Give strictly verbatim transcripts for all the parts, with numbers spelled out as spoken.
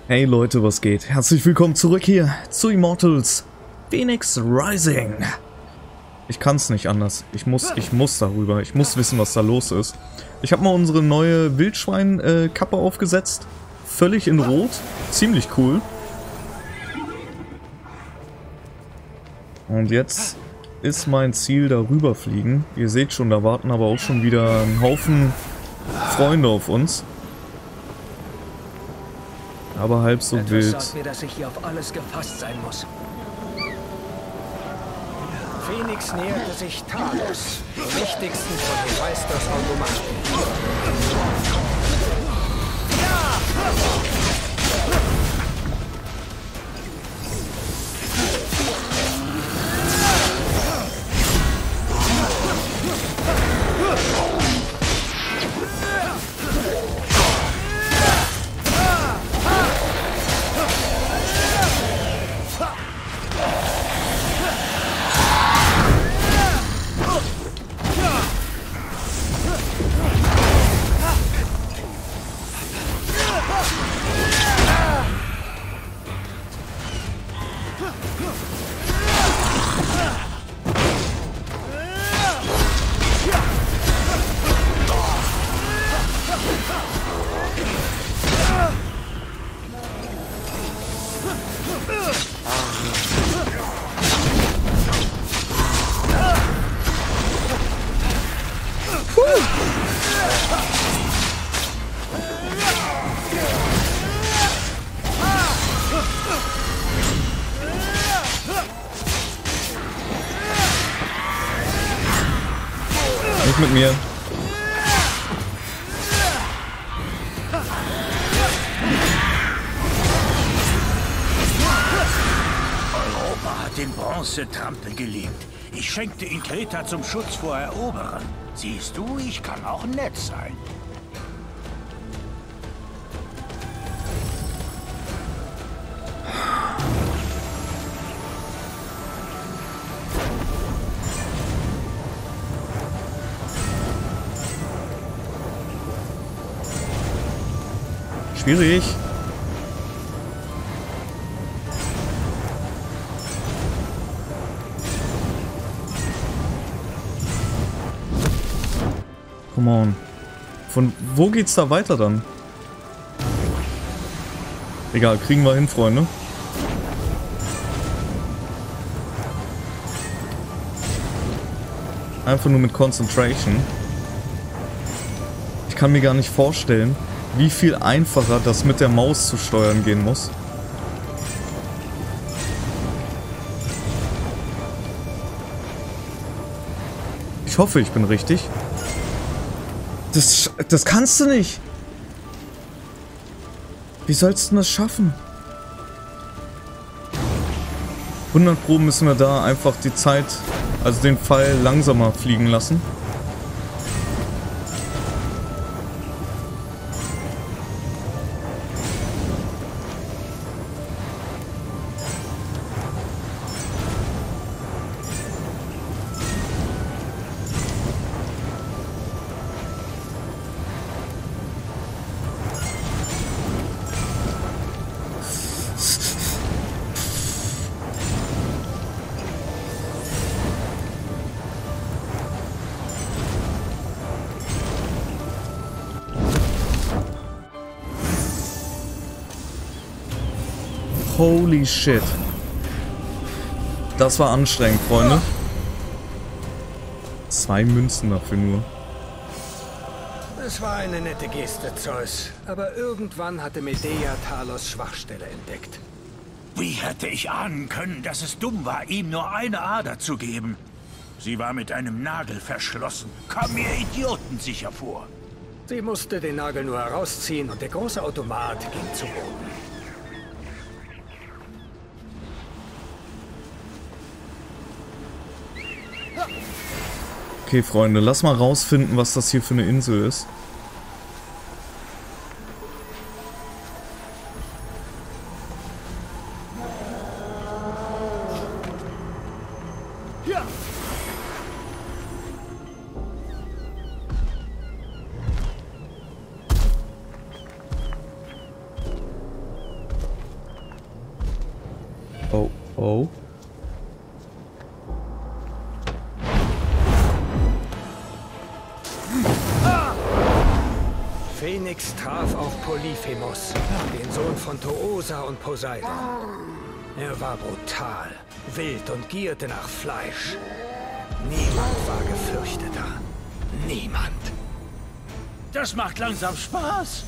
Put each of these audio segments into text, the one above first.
Hey Leute, was geht? Herzlich willkommen zurück hier zu Immortals Fenyx Rising. Ich kann es nicht anders. Ich muss, ich muss darüber. Ich muss wissen, was da los ist. Ich habe mal unsere neue Wildschwein-Kappe aufgesetzt. Völlig in Rot. Ziemlich cool. Und jetzt ist mein Ziel darüber fliegen. Ihr seht schon, da warten aber auch schon wieder ein Haufen Freunde auf uns. Aber halb so Etwas wild. sagt mir, dass ich hier auf alles gefasst sein muss. Phoenix näherte sich Talos, dem mächtigsten von den Meisters Automaten. Nicht mit mir. Europa hat den Bronzetrampel geliebt. Ich schenkte ihn Kreta zum Schutz vor Eroberern. Siehst du, ich kann auch nett sein. Schwierig. Come on. Von wo geht's da weiter dann? Egal, kriegen wir hin, Freunde. Einfach nur mit Concentration. Ich kann mir gar nicht vorstellen, wie viel einfacher das mit der Maus zu steuern gehen muss. Ich hoffe, ich bin richtig. Das, das kannst du nicht. Wie sollst du das schaffen? hundert Pro müssen wir da einfach die Zeit, also den Pfeil langsamer fliegen lassen. Holy shit. Das war anstrengend, Freunde. Zwei Münzen dafür nur. Es war eine nette Geste, Zeus. Aber irgendwann hatte Medea Talos Schwachstelle entdeckt. Wie hätte ich ahnen können, dass es dumm war, ihm nur eine Ader zu geben? Sie war mit einem Nagel verschlossen. Kam mir idiotensicher vor. Sie musste den Nagel nur herausziehen und der große Automat ging zu Boden. Okay, Freunde, lass mal rausfinden, was das hier für eine Insel ist. Oh. Phoenix traf auf Polyphemus, den Sohn von Toosa und Poseidon. Er war brutal, wild und gierte nach Fleisch. Niemand war gefürchteter. Niemand. Das macht langsam Spaß.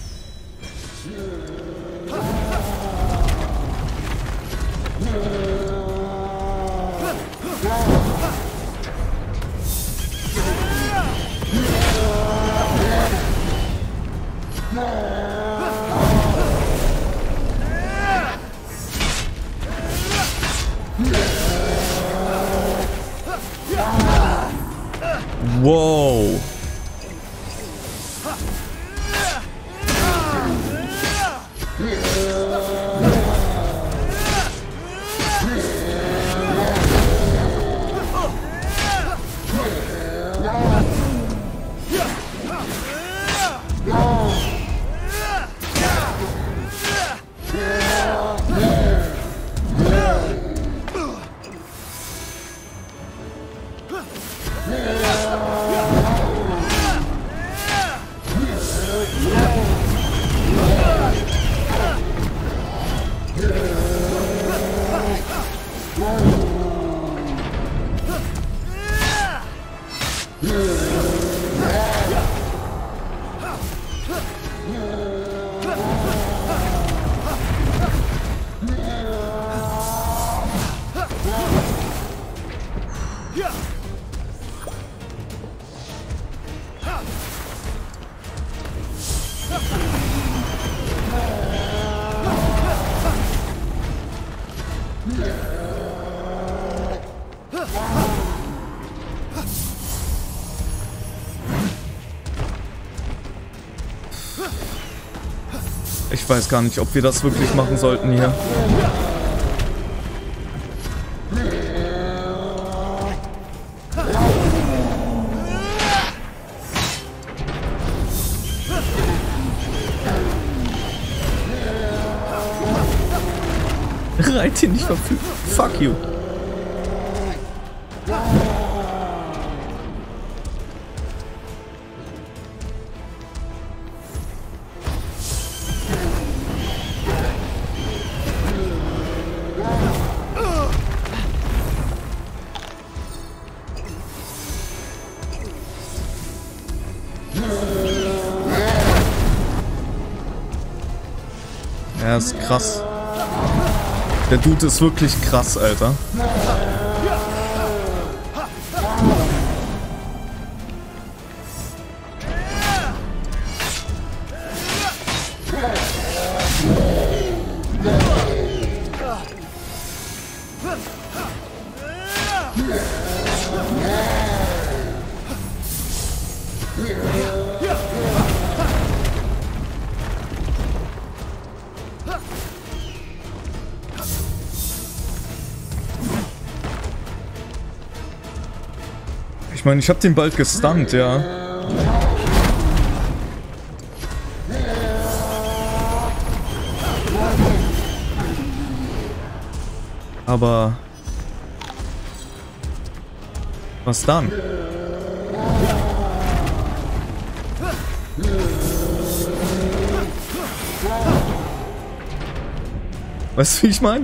Wow. Ich weiß gar nicht, ob wir das wirklich machen sollten hier. Reit ihn nicht verfügt. Fuck you. Ja, ist krass. Der Dude ist wirklich krass, Alter. Ich meine, ich habe den bald gestunt, ja. Aber was dann? Weißt du, wie ich meine?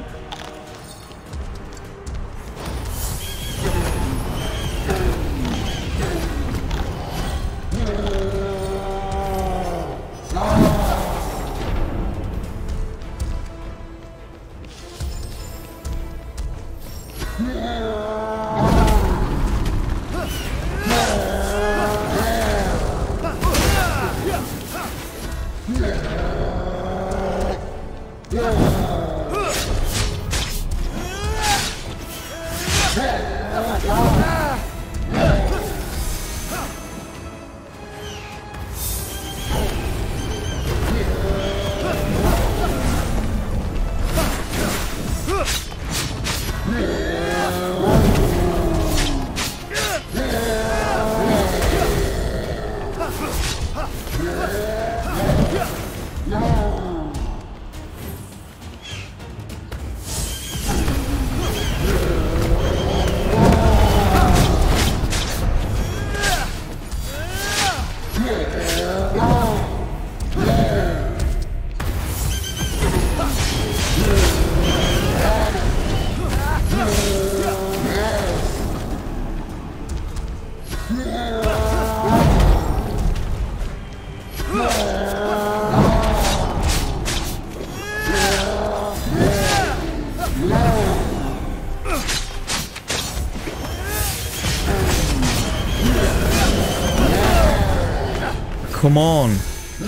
come on.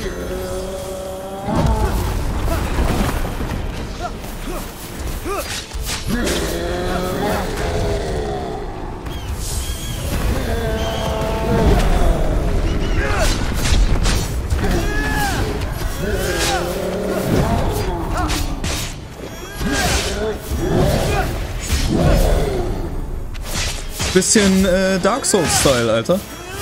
Bisschen äh, Dark Souls-Style, Alter.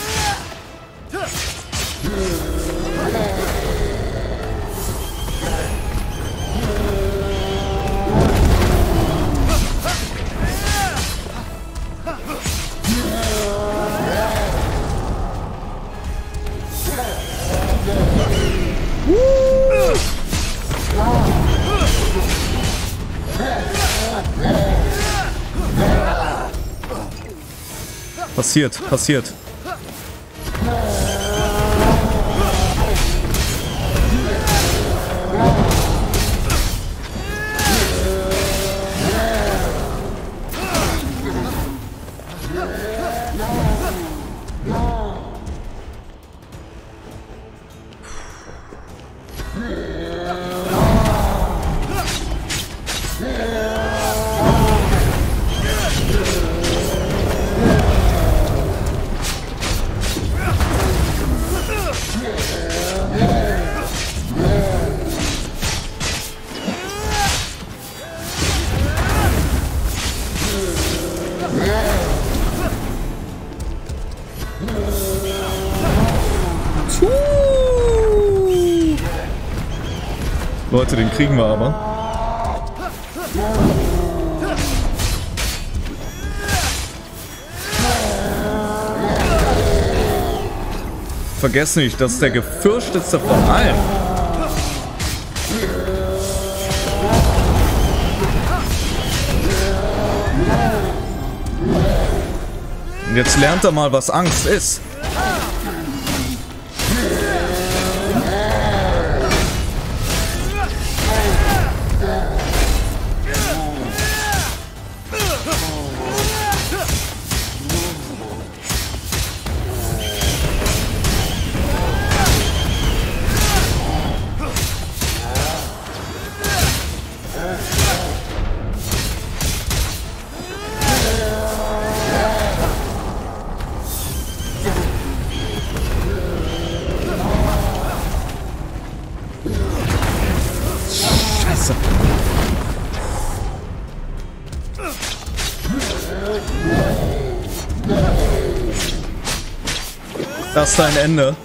Passiert, passiert. Leute, den kriegen wir aber. Vergesst nicht, das ist der gefürchtetste von allen. Und jetzt lernt er mal, was Angst ist. Das ist dein Ende.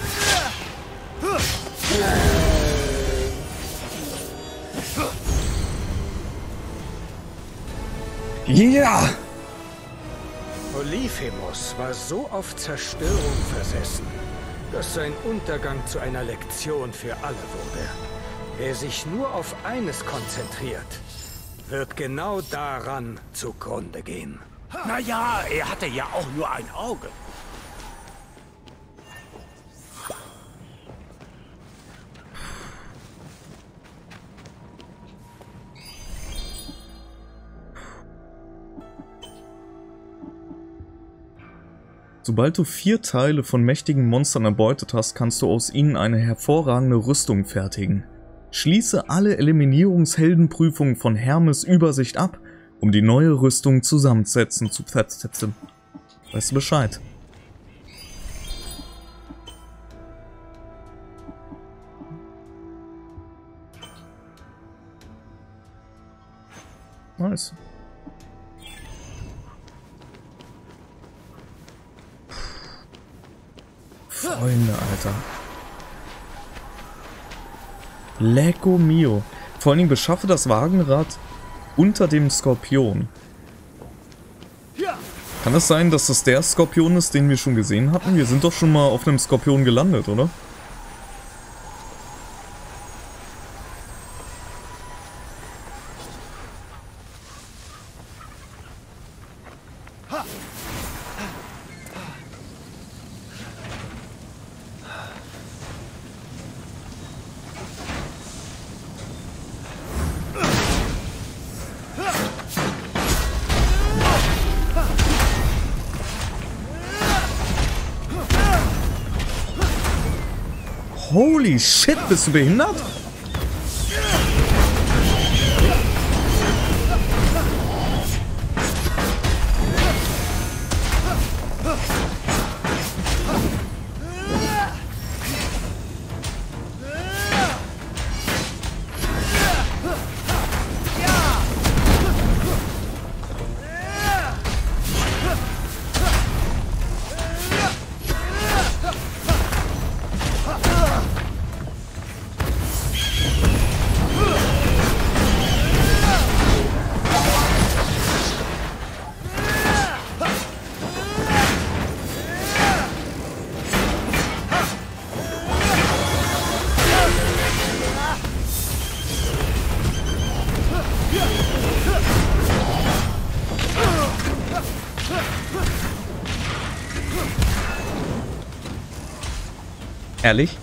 Ja! Yeah. Polyphemus war so auf Zerstörung versessen, dass sein Untergang zu einer Lektion für alle wurde. Wer sich nur auf eines konzentriert, wird genau daran zugrunde gehen. Naja, er hatte ja auch nur ein Auge. Sobald du vier Teile von mächtigen Monstern erbeutet hast, kannst du aus ihnen eine hervorragende Rüstung fertigen. Schließe alle Eliminierungsheldenprüfungen von Hermes Übersicht ab, um die neue Rüstung zusammensetzen zu setzen. Weißt du Bescheid? Nice. Freunde, Alter. Lecco mio. Vor allen Dingen beschaffe das Wagenrad unter dem Skorpion. Kann es sein, dass das der Skorpion ist, den wir schon gesehen hatten? Wir sind doch schon mal auf einem Skorpion gelandet, oder? Holy shit, bist du behindert? Ehrlich?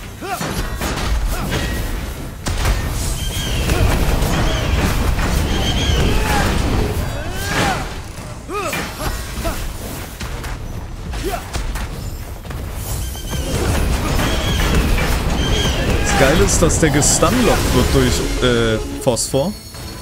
Das Geile ist, dass der gestunlockt wird durch äh, Phosphor.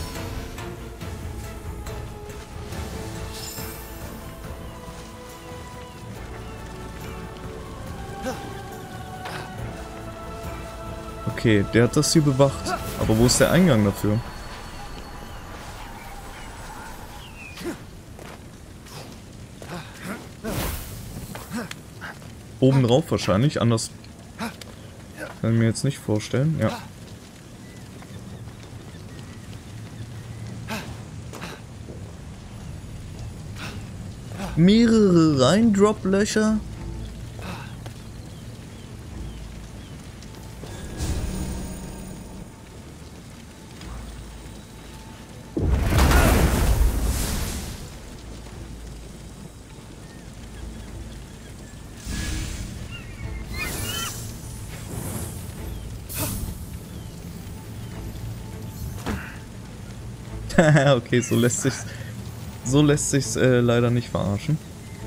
Okay, der hat das hier bewacht. Aber wo ist der Eingang dafür? Oben drauf wahrscheinlich, anders kann ich mir jetzt nicht vorstellen. Ja. Mehrere Reindrop-Löcher. Okay, so lässt sich's, so lässt sich's äh, leider nicht verarschen.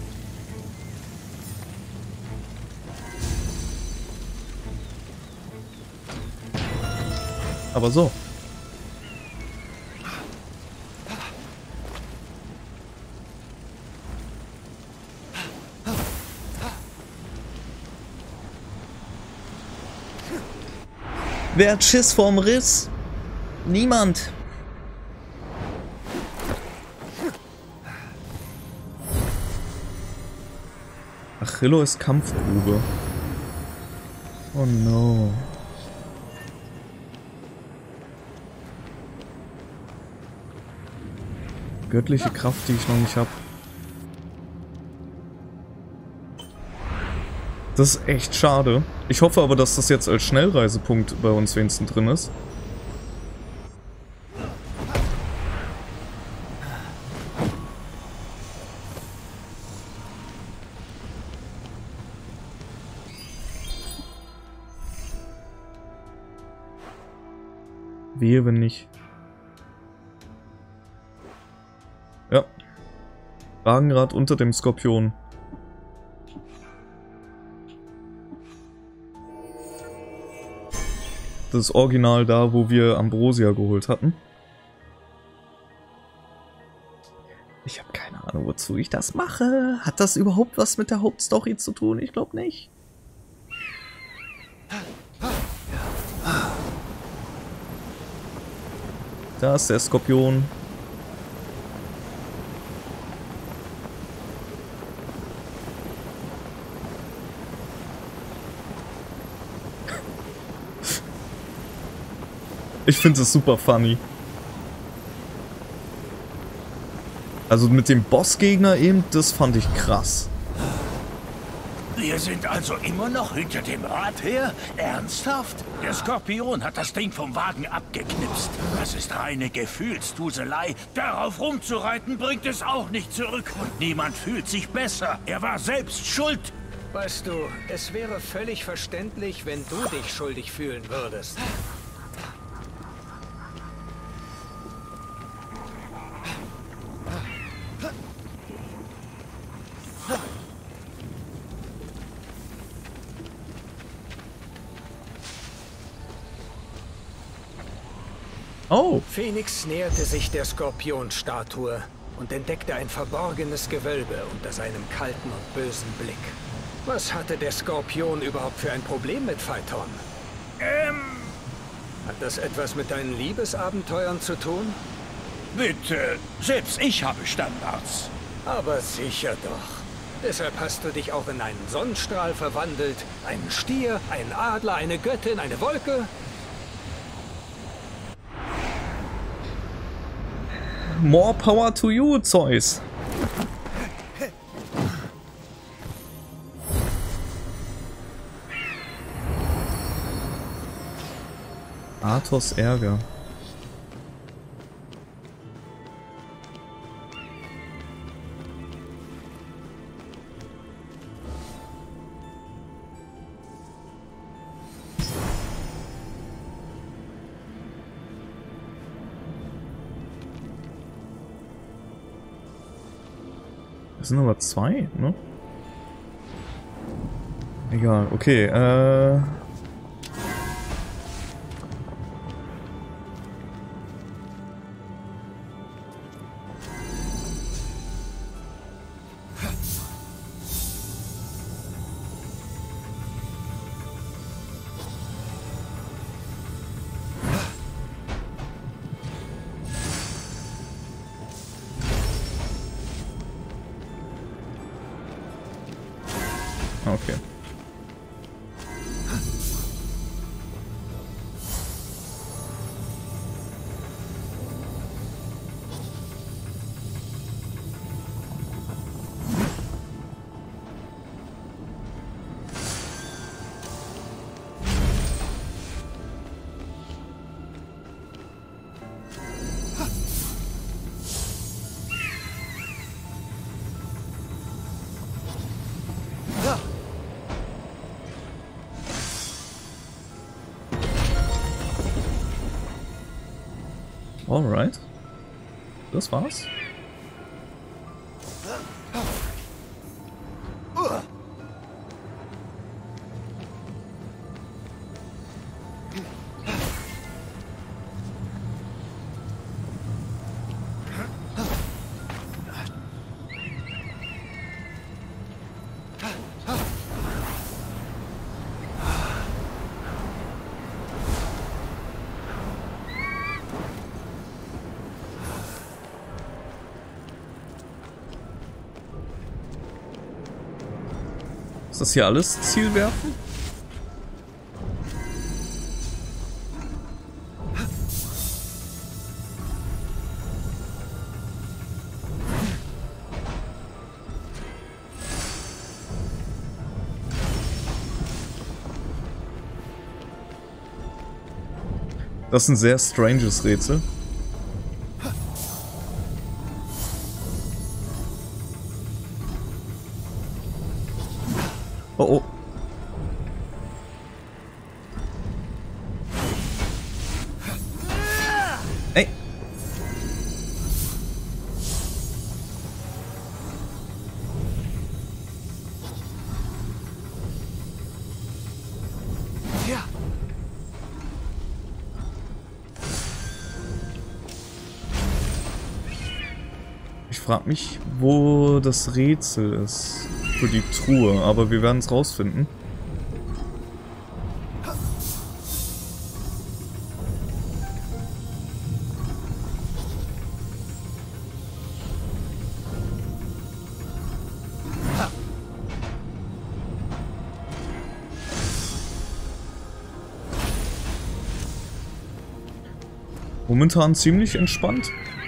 Aber so. Wer hat Schiss vorm Riss? Niemand. Achilles Kampfgrube. Oh no. Göttliche Kraft, die ich noch nicht habe. Das ist echt schade. Ich hoffe aber, dass das jetzt als Schnellreisepunkt bei uns wenigstens drin ist. Wehe, wenn nicht. Ja. Wagenrad unter dem Skorpion. Das Original da, wo wir Ambrosia geholt hatten. Ich habe keine Ahnung, wozu ich das mache. Hat das überhaupt was mit der Hauptstory zu tun? Ich glaube nicht. Da ist der Skorpion. Ich finde es super funny. Also mit dem Bossgegner eben, das fand ich krass. Wir sind also immer noch hinter dem Rad her? Ernsthaft? Der Skorpion hat das Ding vom Wagen abgeknipst. Das ist reine Gefühlsduselei. Darauf rumzureiten bringt es auch nicht zurück. Und niemand fühlt sich besser. Er war selbst schuld. Weißt du, es wäre völlig verständlich, wenn du dich schuldig fühlen würdest. Oh. Phoenix näherte sich der Skorpionstatue und entdeckte ein verborgenes Gewölbe unter seinem kalten und bösen Blick. Was hatte der Skorpion überhaupt für ein Problem mit Phaeton? Ähm... Hat das etwas mit deinen Liebesabenteuern zu tun? Bitte, selbst ich habe Standards. Aber sicher doch. Deshalb hast du dich auch in einen Sonnenstrahl verwandelt, einen Stier, einen Adler, eine Göttin, eine Wolke. More power to you, Zeus. Athos Ärger. Das sind aber zwei, ne? Egal, okay, äh... Okay. Alright. Das war's. Ist das hier alles Zielwerfen? Das ist ein sehr stranges Rätsel. Oh oh. Ey. Ja. Ich frage mich, wo das Rätsel ist für die Truhe, aber wir werden es rausfinden. Momentan ziemlich entspannt.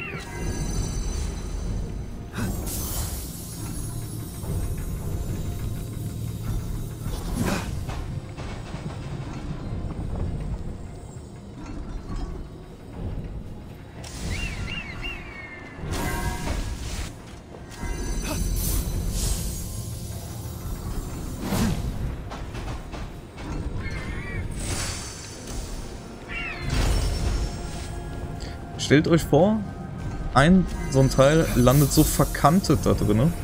Stellt euch vor, ein so ein Teil landet so verkantet da drin.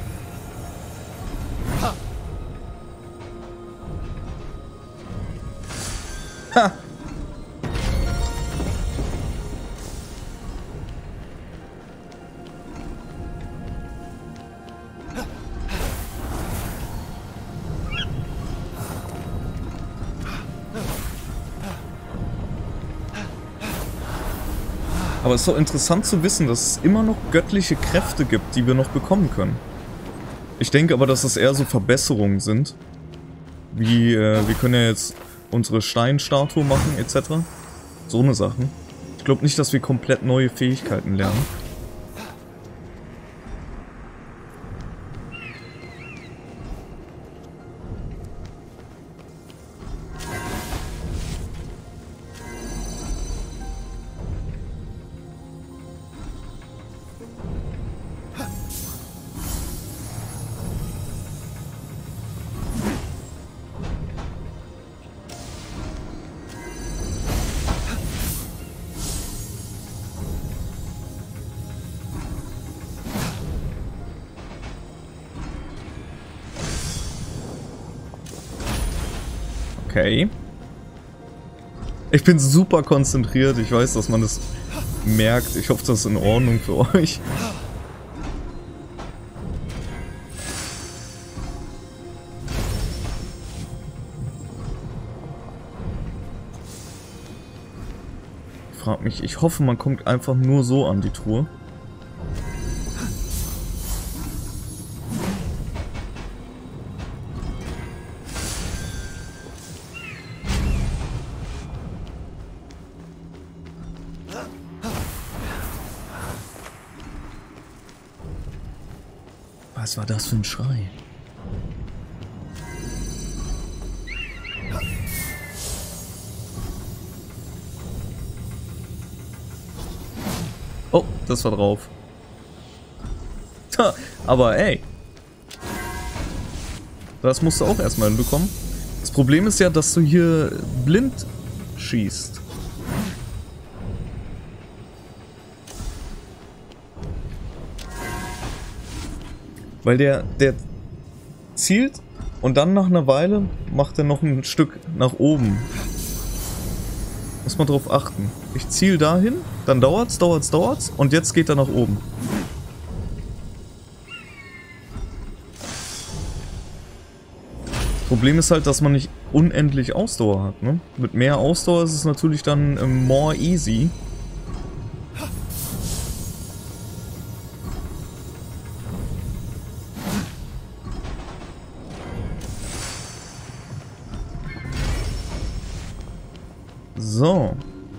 Ha! Aber es ist doch interessant zu wissen, dass es immer noch göttliche Kräfte gibt, die wir noch bekommen können. Ich denke aber, dass es eher so Verbesserungen sind. Wie, äh, wir können ja jetzt unsere Steinstatue machen, et cetera. So eine Sachen. Ich glaube nicht, dass wir komplett neue Fähigkeiten lernen. Okay. Ich bin super konzentriert. Ich weiß, dass man das merkt. Ich hoffe, das ist in Ordnung für euch. Ich frage mich, ich hoffe, man kommt einfach nur so an die Truhe. Was war das für ein Schrei? Oh, das war drauf. Aber ey. Das musst du auch erstmal hinbekommen. Das Problem ist ja, dass du hier blind schießt. Weil der, der zielt und dann nach einer Weile macht er noch ein Stück nach oben. Muss man drauf achten. Ich ziele dahin, dann dauert's, dauert's, dauert's und jetzt geht er nach oben. Problem ist halt, dass man nicht unendlich Ausdauer hat, ne? Mit mehr Ausdauer ist es natürlich dann äh, more easy. So.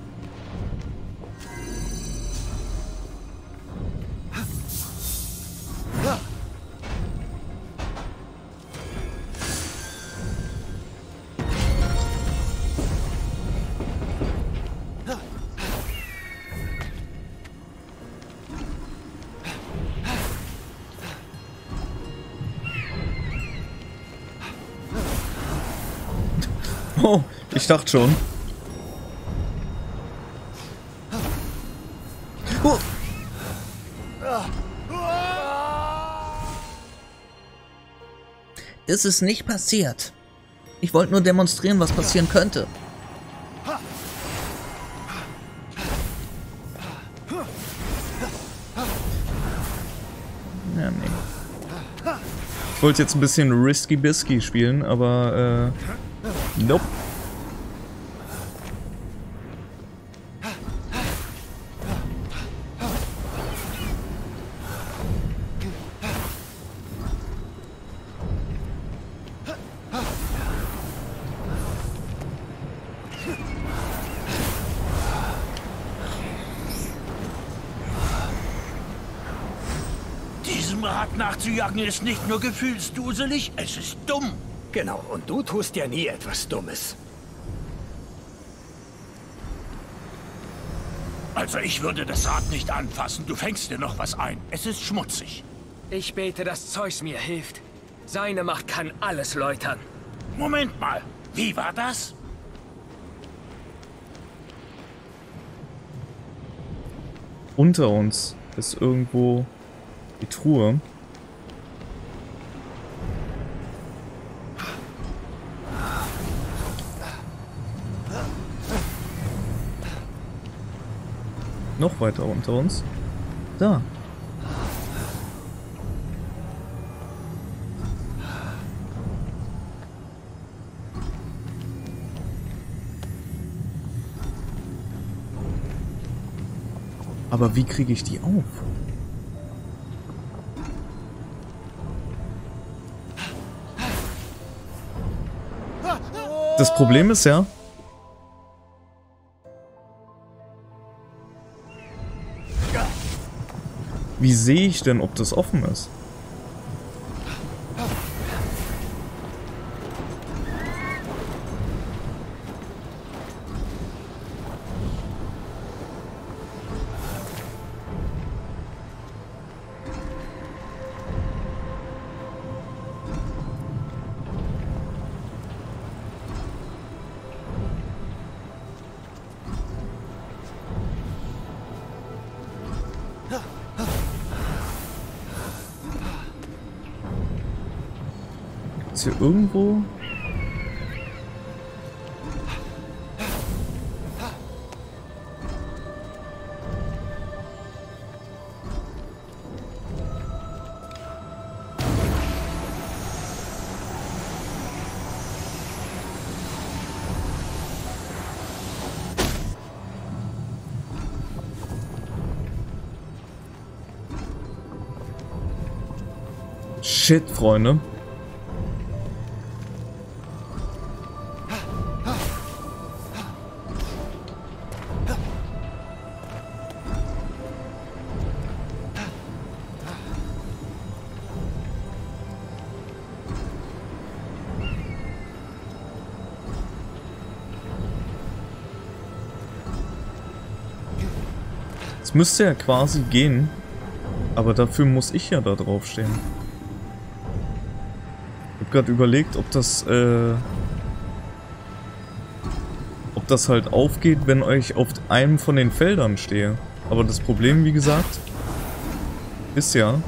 Oh, ich dachte schon. Oh. Das ist nicht passiert. Ich wollte nur demonstrieren, was passieren könnte. Ja, nee. Ich wollte jetzt ein bisschen Risky Bisky spielen, aber äh, nope. Diesem Rad nachzujagen ist nicht nur gefühlsduselig, es ist dumm. Genau, und du tust ja nie etwas Dummes. Also ich würde das Rad nicht anfassen. Du fängst dir noch was ein. Es ist schmutzig. Ich bete, dass Zeus mir hilft. Seine Macht kann alles läutern. Moment mal, wie war das? Unter uns ist irgendwo die Truhe. Noch weiter unter uns. Da. Aber wie kriege ich die auf? Das Problem ist ja... Wie sehe ich denn, ob das offen ist? Ist hier irgendwo? Shit, Freunde. Es müsste ja quasi gehen, aber dafür muss ich ja da drauf stehen. Ich habe gerade überlegt, ob das, äh, ob das halt aufgeht, wenn ich auf einem von den Feldern stehe. Aber das Problem, wie gesagt, ist ja,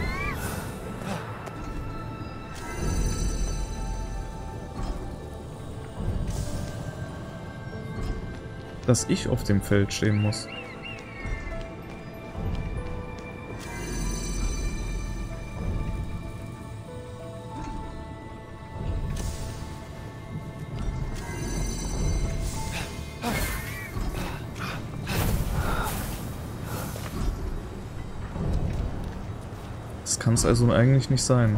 dass ich auf dem Feld stehen muss. Das kann es also eigentlich nicht sein.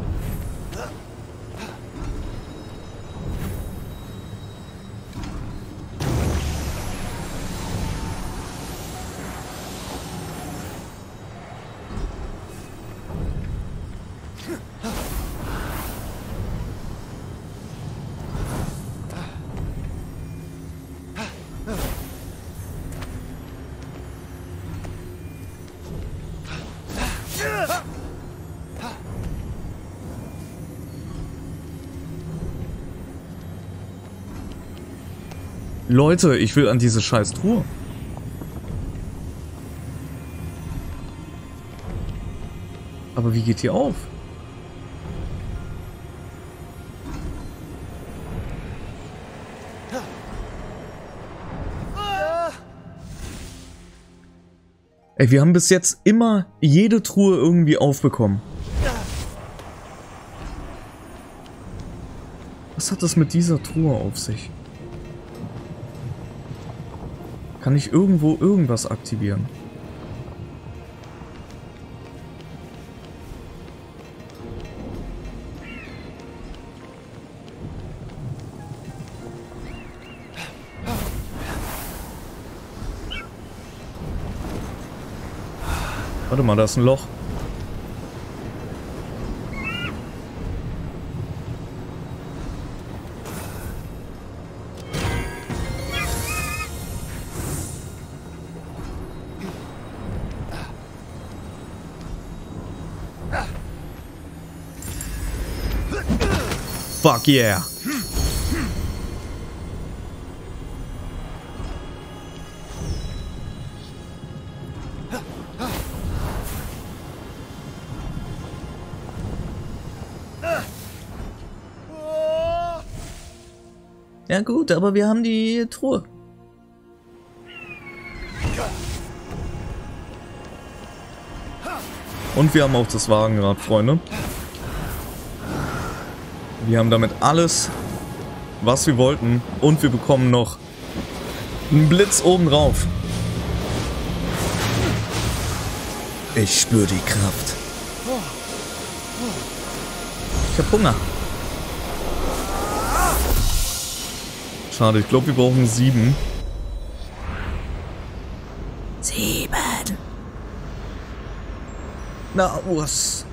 Leute, ich will an diese scheiß Truhe. Aber wie geht die auf? Ey, wir haben bis jetzt immer jede Truhe irgendwie aufbekommen. Was hat das mit dieser Truhe auf sich? Kann ich irgendwo irgendwas aktivieren? Warte mal, da ist ein Loch. Fuck yeah. Ja gut, aber wir haben die Truhe. Und wir haben auch das Wagenrad, Freunde. Wir haben damit alles, was wir wollten. Und wir bekommen noch einen Blitz oben drauf. Ich spüre die Kraft. Ich hab Hunger. Schade, ich glaube, wir brauchen sieben. Sieben. Na, was?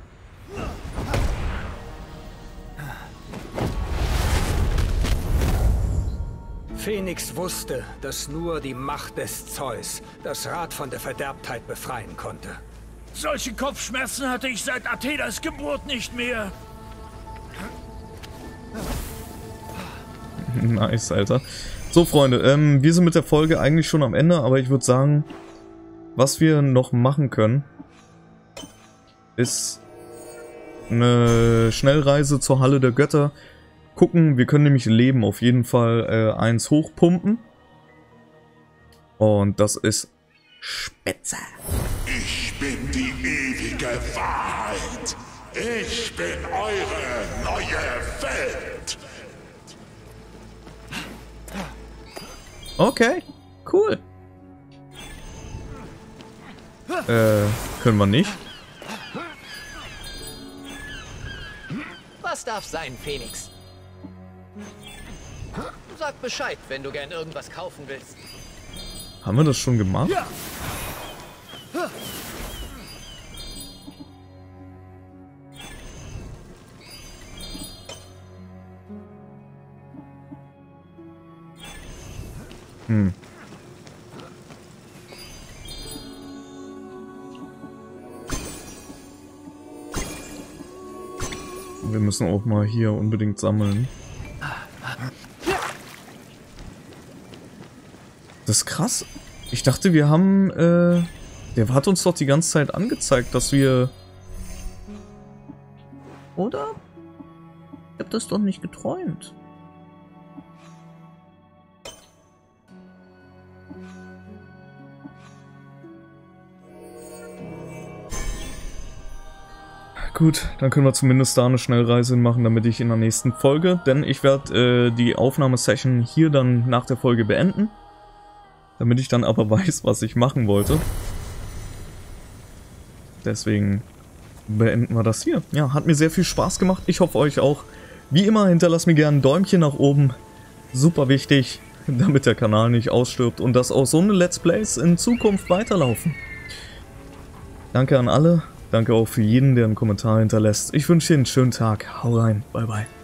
Phoenix wusste, dass nur die Macht des Zeus das Rad von der Verderbtheit befreien konnte. Solche Kopfschmerzen hatte ich seit Athenas Geburt nicht mehr. Nice, Alter. So, Freunde, ähm, wir sind mit der Folge eigentlich schon am Ende, aber ich würde sagen, was wir noch machen können, ist eine Schnellreise zur Halle der Götter. Gucken, wir können nämlich Leben auf jeden Fall äh, eins hochpumpen. Und das ist Spitze. Ich bin die ewige Wahrheit. Ich bin eure neue Welt. Okay, cool. Äh, können wir nicht? Was darf sein, Phoenix? Sag Bescheid, wenn du gern irgendwas kaufen willst. Haben wir das schon gemacht? Ja. Hm. Wir müssen auch mal hier unbedingt sammeln. Das ist krass. Ich dachte, wir haben... Äh, der hat uns doch die ganze Zeit angezeigt, dass wir... Oder? Ich hab das doch nicht geträumt. Gut, dann können wir zumindest da eine Schnellreise machen, damit ich in der nächsten Folge... Denn ich werde äh, die Aufnahmesession hier dann nach der Folge beenden. Damit ich dann aber weiß, was ich machen wollte. Deswegen beenden wir das hier. Ja, hat mir sehr viel Spaß gemacht. Ich hoffe euch auch. Wie immer, hinterlasst mir gerne ein Däumchen nach oben. Super wichtig, damit der Kanal nicht ausstirbt und dass auch so eine Let's Plays in Zukunft weiterlaufen. Danke an alle. Danke auch für jeden, der einen Kommentar hinterlässt. Ich wünsche dir einen schönen Tag. Hau rein. Bye, bye.